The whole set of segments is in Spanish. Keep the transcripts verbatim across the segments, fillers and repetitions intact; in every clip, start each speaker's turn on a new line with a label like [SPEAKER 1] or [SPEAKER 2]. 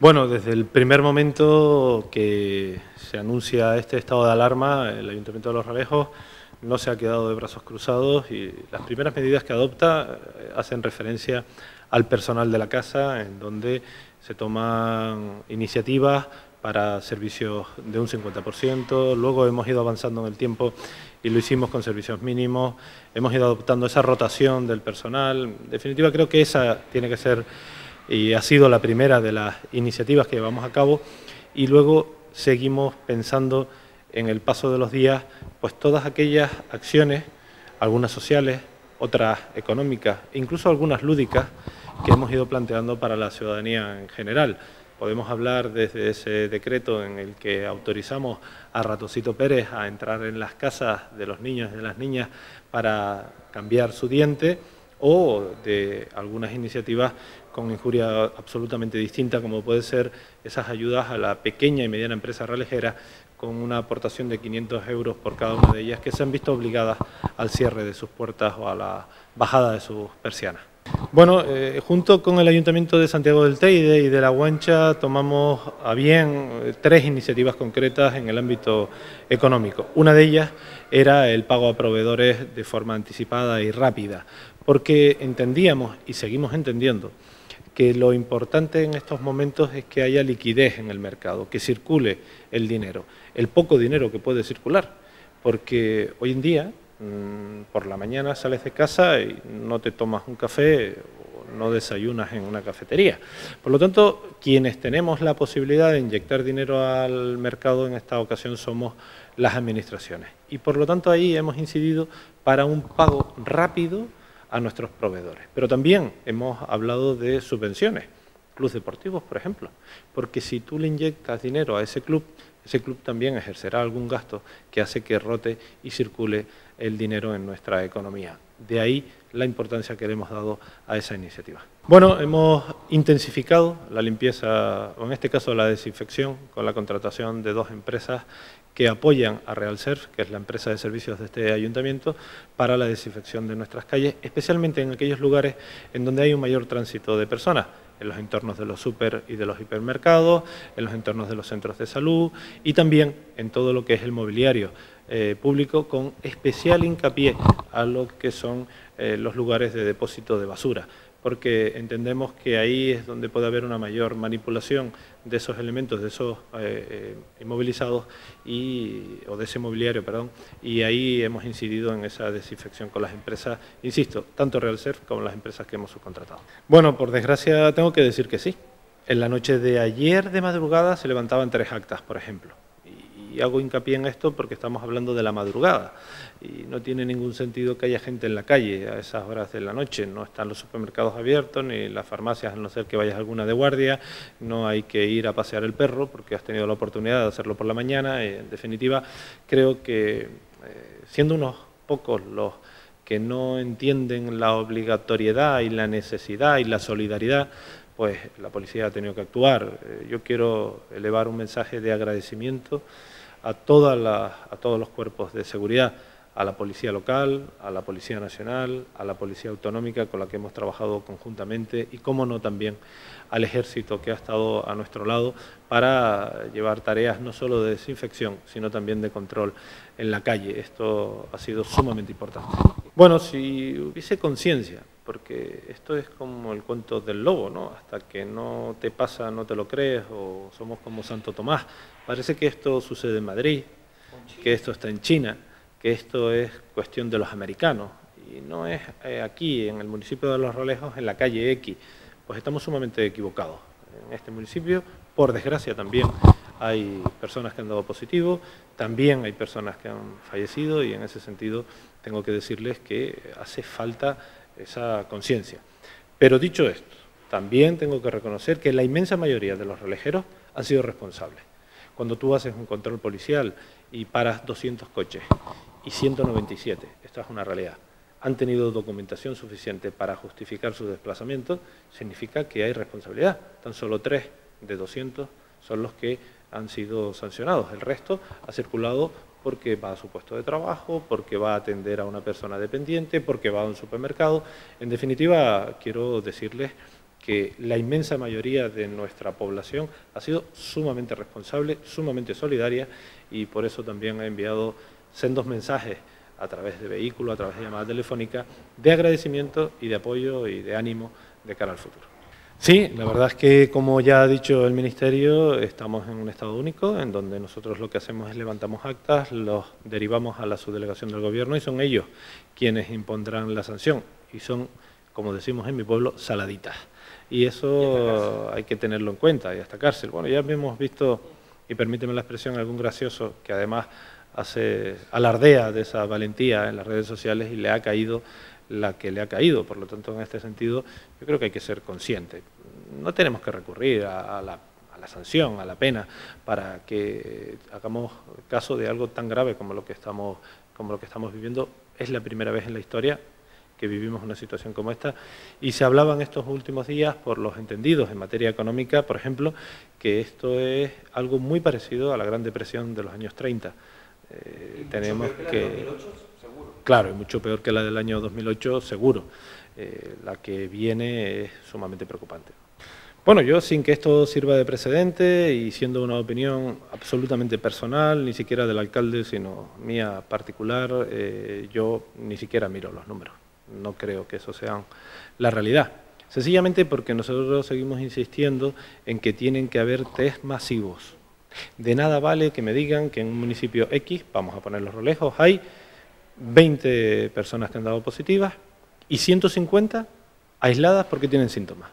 [SPEAKER 1] Bueno, desde el primer momento que se anuncia este estado de alarma, el Ayuntamiento de Los Realejos no se ha quedado de brazos cruzados y las primeras medidas que adopta eh, hacen referencia al personal de la casa, en donde se toman iniciativas para servicios de un cincuenta por ciento, luego hemos ido avanzando en el tiempo y lo hicimos con servicios mínimos, hemos ido adoptando esa rotación del personal. En definitiva, creo que esa tiene que ser y ha sido la primera de las iniciativas que llevamos a cabo, y luego seguimos pensando en el paso de los días pues todas aquellas acciones, algunas sociales, otras económicas, incluso algunas lúdicas, que hemos ido planteando para la ciudadanía en general. Podemos hablar desde ese decreto en el que autorizamos a Ratoncito Pérez a entrar en las casas de los niños y de las niñas para cambiar su diente, o de algunas iniciativas con injuria absolutamente distinta, como puede ser esas ayudas a la pequeña y mediana empresa realejera, con una aportación de quinientos euros por cada una de ellas, que se han visto obligadas al cierre de sus puertas o a la bajada de sus persianas. Bueno, eh, junto con el Ayuntamiento de Santiago del Teide y de La Guancha tomamos a bien eh, tres iniciativas concretas en el ámbito económico. Una de ellas era el pago a proveedores de forma anticipada y rápida, porque entendíamos y seguimos entendiendo que lo importante en estos momentos es que haya liquidez en el mercado, que circule el dinero, el poco dinero que puede circular, porque hoy en día por la mañana sales de casa y no te tomas un café o no desayunas en una cafetería. Por lo tanto, quienes tenemos la posibilidad de inyectar dinero al mercado en esta ocasión somos las administraciones. Y por lo tanto ahí hemos incidido para un pago rápido a nuestros proveedores. Pero también hemos hablado de subvenciones, clubes deportivos, por ejemplo, porque si tú le inyectas dinero a ese club, ese club también ejercerá algún gasto que hace que rote y circule el dinero en nuestra economía. De ahí la importancia que le hemos dado a esa iniciativa. Bueno, hemos intensificado la limpieza, o en este caso la desinfección, con la contratación de dos empresas que apoyan a Realserv, que es la empresa de servicios de este ayuntamiento, para la desinfección de nuestras calles, especialmente en aquellos lugares en donde hay un mayor tránsito de personas, en los entornos de los super y de los hipermercados, en los entornos de los centros de salud y también en todo lo que es el mobiliario eh, público, con especial hincapié a lo que son eh, los lugares de depósito de basura, porque entendemos que ahí es donde puede haber una mayor manipulación de esos elementos, de esos eh, inmovilizados y, o de ese mobiliario, perdón, y ahí hemos incidido en esa desinfección con las empresas, insisto, tanto Realserv como las empresas que hemos subcontratado. Bueno, por desgracia tengo que decir que sí. En la noche de ayer de madrugada se levantaban tres actas, por ejemplo. Y hago hincapié en esto porque estamos hablando de la madrugada y no tiene ningún sentido que haya gente en la calle a esas horas de la noche. No están los supermercados abiertos ni las farmacias, a no ser que vayas alguna de guardia. No hay que ir a pasear el perro porque has tenido la oportunidad de hacerlo por la mañana. En definitiva, creo que eh, siendo unos pocos los que no entienden la obligatoriedad y la necesidad y la solidaridad, pues la policía ha tenido que actuar. Yo quiero elevar un mensaje de agradecimiento a, toda la, a todos los cuerpos de seguridad, a la Policía Local, a la Policía Nacional, a la Policía Autonómica, con la que hemos trabajado conjuntamente, y, cómo no, también al Ejército, que ha estado a nuestro lado para llevar tareas no solo de desinfección, sino también de control en la calle. Esto ha sido sumamente importante. Bueno, si hubiese conciencia, porque esto es como el cuento del lobo, ¿no? Hasta que no te pasa, no te lo crees, o somos como Santo Tomás. Parece que esto sucede en Madrid, que esto está en China, que esto es cuestión de los americanos, y no es eh, aquí, en el municipio de Los Realejos, en la calle X. Pues estamos sumamente equivocados. En este municipio, por desgracia, también hay personas que han dado positivo, también hay personas que han fallecido, y en ese sentido tengo que decirles que hace falta esa conciencia. Pero dicho esto, también tengo que reconocer que la inmensa mayoría de los relejeros han sido responsables. Cuando tú haces un control policial y paras doscientos coches y ciento noventa y siete, esta es una realidad, han tenido documentación suficiente para justificar su desplazamiento, significa que hay responsabilidad. Tan solo tres de doscientos son los que han sido sancionados. El resto ha circulado porque va a su puesto de trabajo, porque va a atender a una persona dependiente, porque va a un supermercado. En definitiva, quiero decirles que la inmensa mayoría de nuestra población ha sido sumamente responsable, sumamente solidaria, y por eso también ha enviado sendos mensajes a través de vehículos, a través de llamadas telefónicas, de agradecimiento y de apoyo y de ánimo de cara al futuro. Sí, la verdad es que, como ya ha dicho el Ministerio, estamos en un estado único, en donde nosotros lo que hacemos es levantamos actas, los derivamos a la subdelegación del Gobierno y son ellos quienes impondrán la sanción. Y son, como decimos en mi pueblo, saladitas. Y eso hay que tenerlo en cuenta, y hasta cárcel. Bueno, ya hemos visto, y permíteme la expresión, algún gracioso que además hace alardea de esa valentía en las redes sociales y le ha caído la que le ha caído. Por lo tanto, en este sentido, yo creo que hay que ser consciente. No tenemos que recurrir a, a, la, a la sanción, a la pena, para que hagamos caso de algo tan grave como lo que estamos, como lo que estamos viviendo. Es la primera vez en la historia que vivimos una situación como esta, y se hablaba en estos últimos días por los entendidos en materia económica, por ejemplo, que esto es algo muy parecido a la Gran Depresión de los años treinta. Eh, tenemos que... que dos mil ocho, seguro. Claro, y mucho peor que la del año dos mil ocho, seguro. Eh, la que viene es sumamente preocupante. Bueno, yo, sin que esto sirva de precedente y siendo una opinión absolutamente personal, ni siquiera del alcalde, sino mía particular, eh, yo ni siquiera miro los números. No creo que eso sea la realidad. Sencillamente porque nosotros seguimos insistiendo en que tienen que haber test masivos. De nada vale que me digan que en un municipio X, vamos a poner los relejos, hay veinte personas que han dado positivas y ciento cincuenta aisladas porque tienen síntomas.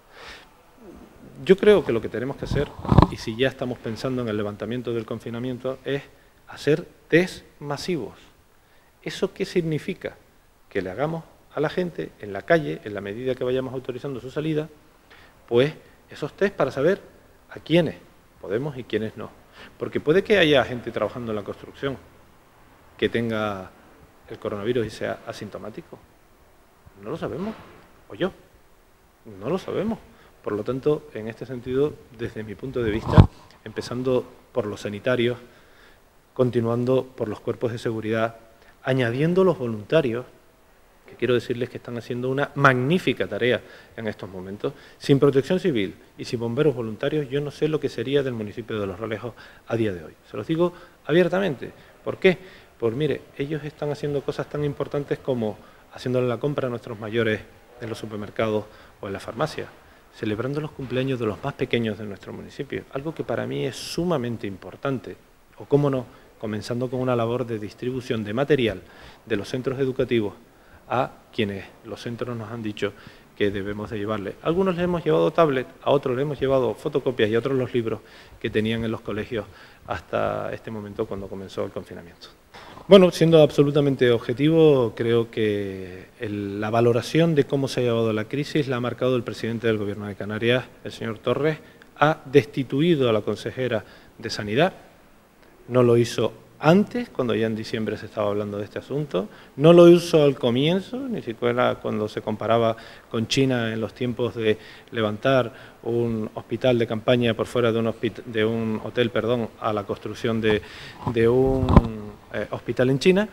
[SPEAKER 1] Yo creo que lo que tenemos que hacer, y si ya estamos pensando en el levantamiento del confinamiento, es hacer test masivos. ¿Eso qué significa? Que le hagamos a la gente en la calle, en la medida que vayamos autorizando su salida, pues esos test para saber a quiénes podemos y quiénes no. Porque puede que haya gente trabajando en la construcción que tenga el coronavirus y sea asintomático. No lo sabemos. O yo. No lo sabemos. Por lo tanto, en este sentido, desde mi punto de vista, empezando por los sanitarios, continuando por los cuerpos de seguridad, añadiendo los voluntarios, que quiero decirles que están haciendo una magnífica tarea en estos momentos. Sin protección civil y sin bomberos voluntarios, yo no sé lo que sería del municipio de Los Realejos a día de hoy. Se los digo abiertamente. ¿Por qué? Pues mire, ellos están haciendo cosas tan importantes como haciéndole la compra a nuestros mayores en los supermercados o en la farmacia, celebrando los cumpleaños de los más pequeños de nuestro municipio, algo que para mí es sumamente importante, o cómo no, comenzando con una labor de distribución de material de los centros educativos a quienes los centros nos han dicho que debemos de llevarle. A algunos les hemos llevado tablet, a otros les hemos llevado fotocopias y a otros los libros que tenían en los colegios hasta este momento cuando comenzó el confinamiento. Bueno, siendo absolutamente objetivo, creo que el, la valoración de cómo se ha llevado la crisis la ha marcado el presidente del Gobierno de Canarias, el señor Torres. Ha destituido a la consejera de Sanidad, no lo hizo antes, cuando ya en diciembre se estaba hablando de este asunto, no lo hizo al comienzo, ni siquiera cuando se comparaba con China en los tiempos de levantar un hospital de campaña por fuera de un, de un hotel perdón, a la construcción de, de un eh, hospital en China,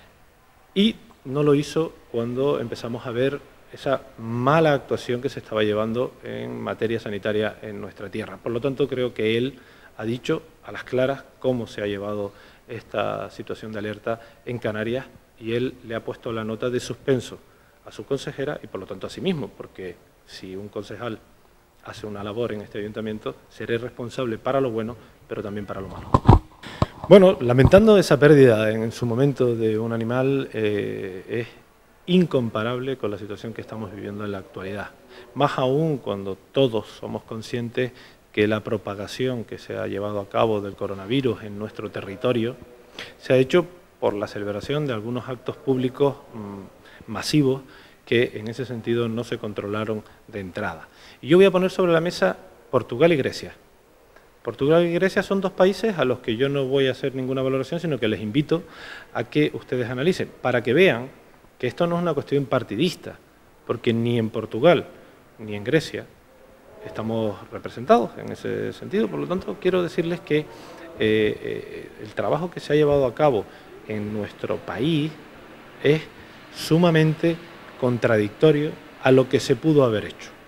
[SPEAKER 1] y no lo hizo cuando empezamos a ver esa mala actuación que se estaba llevando en materia sanitaria en nuestra tierra. Por lo tanto, creo que él ha dicho a las claras cómo se ha llevado esta situación de alerta en Canarias, y él le ha puesto la nota de suspenso a su consejera y por lo tanto a sí mismo, porque si un concejal hace una labor en este ayuntamiento, seré responsable para lo bueno, pero también para lo malo. Bueno, lamentando esa pérdida en su momento de un animal, eh, es incomparable con la situación que estamos viviendo en la actualidad. Más aún cuando todos somos conscientes que la propagación que se ha llevado a cabo del coronavirus en nuestro territorio se ha hecho por la celebración de algunos actos públicos mmm, masivos que en ese sentido no se controlaron de entrada. Y yo voy a poner sobre la mesa Portugal y Grecia. Portugal y Grecia son dos países a los que yo no voy a hacer ninguna valoración, sino que les invito a que ustedes analicen, para que vean que esto no es una cuestión partidista, porque ni en Portugal ni en Grecia estamos representados en ese sentido. Por lo tanto, quiero decirles que eh, eh, el trabajo que se ha llevado a cabo en nuestro país es sumamente contradictorio a lo que se pudo haber hecho.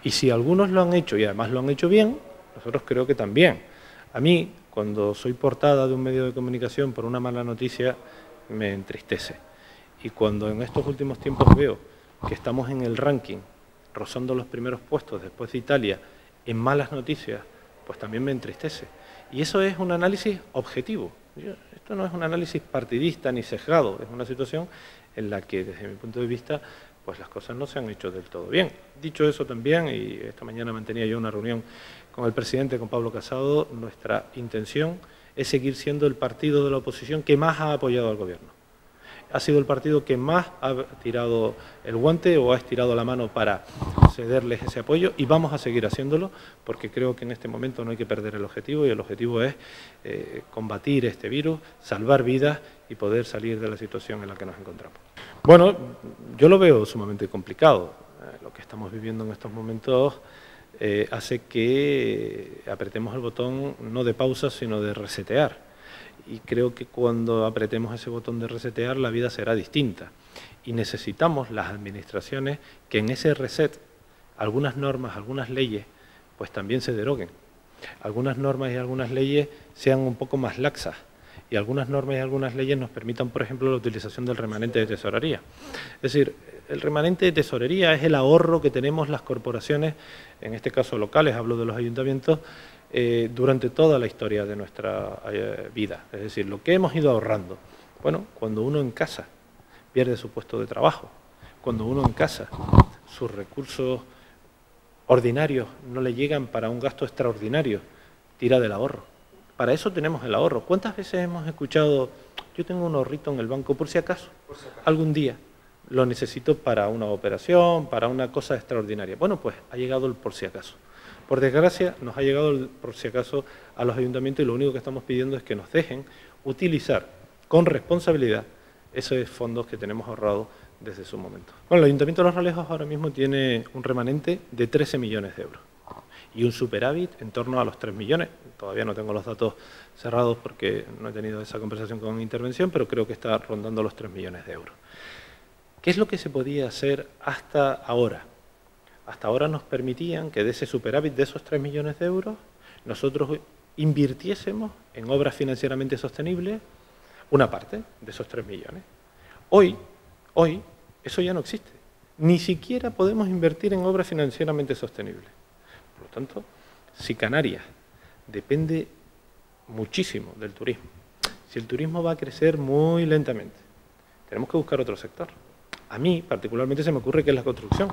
[SPEAKER 1] Y si algunos lo han hecho y además lo han hecho bien, nosotros creo que también. A mí, cuando soy portada de un medio de comunicación por una mala noticia, me entristece. Y cuando en estos últimos tiempos veo que estamos en el ranking, rozando los primeros puestos después de Italia, en malas noticias, pues también me entristece. Y eso es un análisis objetivo. Yo, esto no es un análisis partidista ni sesgado, es una situación en la que, desde mi punto de vista, pues las cosas no se han hecho del todo bien. Dicho eso también, y esta mañana mantenía yo una reunión con el presidente, con Pablo Casado, nuestra intención es seguir siendo el partido de la oposición que más ha apoyado al gobierno. Ha sido el partido que más ha tirado el guante o ha estirado la mano para cederles ese apoyo y vamos a seguir haciéndolo porque creo que en este momento no hay que perder el objetivo y el objetivo es eh, combatir este virus, salvar vidas y poder salir de la situación en la que nos encontramos. Bueno, yo lo veo sumamente complicado. Eh, lo que estamos viviendo en estos momentos eh, hace que apretemos el botón no de pausa sino de resetear. Y creo que cuando apretemos ese botón de resetear la vida será distinta. Y necesitamos las administraciones que en ese reset algunas normas, algunas leyes, pues también se deroguen. Algunas normas y algunas leyes sean un poco más laxas y algunas normas y algunas leyes nos permitan, por ejemplo, la utilización del remanente de tesorería. Es decir, el remanente de tesorería es el ahorro que tenemos las corporaciones, en este caso locales, hablo de los ayuntamientos, Eh, durante toda la historia de nuestra eh, vida. Es decir, lo que hemos ido ahorrando. Bueno, cuando uno en casa pierde su puesto de trabajo, cuando uno en casa sus recursos ordinarios no le llegan para un gasto extraordinario, tira del ahorro. Para eso tenemos el ahorro. ¿Cuántas veces hemos escuchado, yo tengo un ahorrito en el banco por si acaso, por si acaso. algún día lo necesito para una operación, para una cosa extraordinaria? Bueno, pues ha llegado el por si acaso. Por desgracia, nos ha llegado, el, por si acaso, a los ayuntamientos y lo único que estamos pidiendo es que nos dejen utilizar con responsabilidad esos fondos que tenemos ahorrados desde su momento. Bueno, el Ayuntamiento de Los Realejos ahora mismo tiene un remanente de trece millones de euros y un superávit en torno a los tres millones. Todavía no tengo los datos cerrados porque no he tenido esa conversación con intervención, pero creo que está rondando los tres millones de euros. ¿Qué es lo que se podía hacer hasta ahora? Hasta ahora nos permitían que de ese superávit de esos tres millones de euros nosotros invirtiésemos en obras financieramente sostenibles una parte de esos tres millones. Hoy, hoy, eso ya no existe. Ni siquiera podemos invertir en obras financieramente sostenibles. Por lo tanto, si Canarias depende muchísimo del turismo, si el turismo va a crecer muy lentamente, tenemos que buscar otro sector. A mí, particularmente, se me ocurre que es la construcción.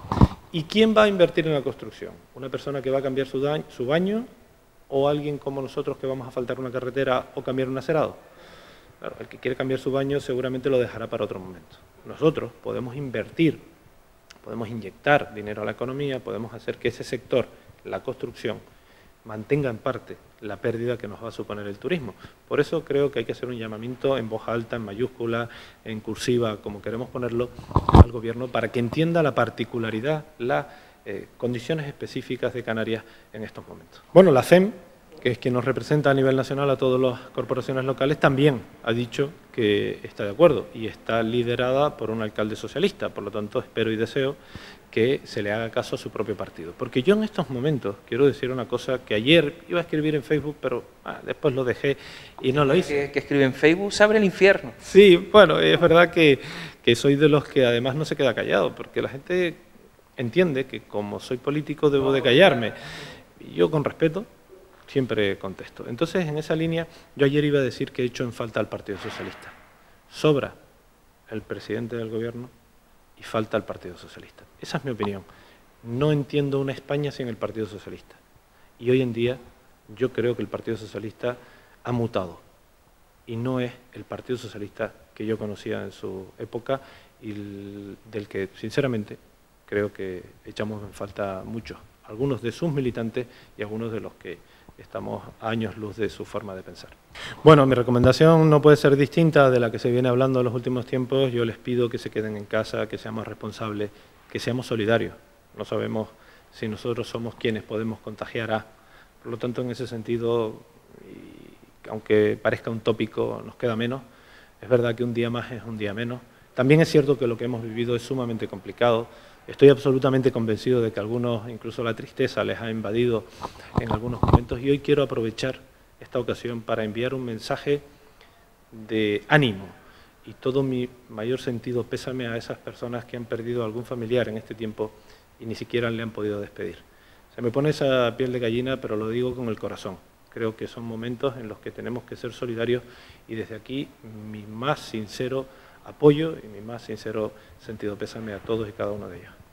[SPEAKER 1] ¿Y quién va a invertir en la construcción? ¿Una persona que va a cambiar su, daño, su baño o alguien como nosotros que vamos a asfaltar una carretera o cambiar un acerado? Claro, el que quiere cambiar su baño seguramente lo dejará para otro momento. Nosotros podemos invertir, podemos inyectar dinero a la economía, podemos hacer que ese sector, la construcción, mantenga en parte la pérdida que nos va a suponer el turismo. Por eso creo que hay que hacer un llamamiento en voz alta, en mayúscula, en cursiva, como queremos ponerlo, al Gobierno, para que entienda la particularidad, las eh, condiciones específicas de Canarias en estos momentos. Bueno, la C E M, que es quien nos representa a nivel nacional a todas las corporaciones locales, también ha dicho que está de acuerdo y está liderada por un alcalde socialista. Por lo tanto, espero y deseo que se le haga caso a su propio partido. Porque yo en estos momentos quiero decir una cosa que ayer iba a escribir en Facebook, pero ah, después lo dejé y no lo hice.
[SPEAKER 2] Que, que escribe en Facebook, se abre el infierno.
[SPEAKER 1] Sí, bueno, es verdad que, que soy de los que además no se queda callado, porque la gente entiende que como soy político debo de callarme. Y yo con respeto siempre contesto. Entonces, en esa línea, yo ayer iba a decir que he hecho en falta al Partido Socialista. Sobra el presidente del Gobierno y falta el Partido Socialista. Esa es mi opinión. No entiendo una España sin el Partido Socialista. Y hoy en día yo creo que el Partido Socialista ha mutado y no es el Partido Socialista que yo conocía en su época y el, del que, sinceramente, creo que echamos en falta muchos. Algunos de sus militantes y algunos de los que estamos a años luz de su forma de pensar. Bueno, mi recomendación no puede ser distinta de la que se viene hablando en los últimos tiempos. Yo les pido que se queden en casa, que seamos responsables, que seamos solidarios. No sabemos si nosotros somos quienes podemos contagiar a. Por lo tanto, en ese sentido, y aunque parezca un tópico, nos queda menos. Es verdad que un día más es un día menos También es cierto que lo que hemos vivido es sumamente complicado. Estoy absolutamente convencido de que a algunos, incluso la tristeza, les ha invadido en algunos momentos, y hoy quiero aprovechar esta ocasión para enviar un mensaje de ánimo y todo mi mayor sentido pésame a esas personas que han perdido a algún familiar en este tiempo y ni siquiera le han podido despedir. Se me pone esa piel de gallina, pero lo digo con el corazón. Creo que son momentos en los que tenemos que ser solidarios y desde aquí mi más sincero apoyo y mi más sincero sentido pésame a todos y cada uno de ellos.